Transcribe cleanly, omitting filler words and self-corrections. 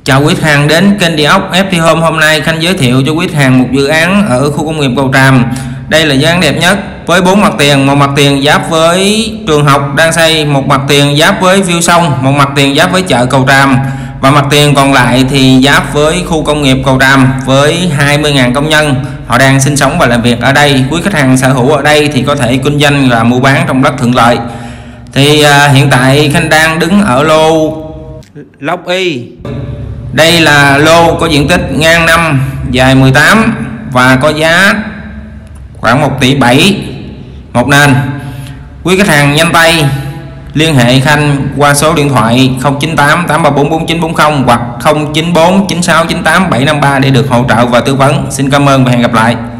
Chào quý khách hàng đến kênh Địa ốc FT Home. Hôm nay Khanh giới thiệu cho quý khách hàng một dự án ở khu công nghiệp Cầu Tràm. Đây là dự án đẹp nhất với 4 mặt tiền, một mặt tiền giáp với trường học đang xây, một mặt tiền giáp với view sông, một mặt tiền giáp với chợ Cầu Tràm và mặt tiền còn lại thì giáp với khu công nghiệp Cầu Tràm với 20.000 công nhân họ đang sinh sống và làm việc ở đây. Quý khách hàng sở hữu ở đây thì có thể kinh doanh và mua bán trong đất thuận lợi. Thì hiện tại Khanh đang đứng ở lô Lộc Y. Đây là lô có diện tích ngang 5, dài 18 và có giá khoảng 1,7 tỷ một nền. Quý khách hàng nhanh tay liên hệ Khanh qua số điện thoại 098 834 4940 hoặc 094 9698 753 để được hỗ trợ và tư vấn. Xin cảm ơn và hẹn gặp lại.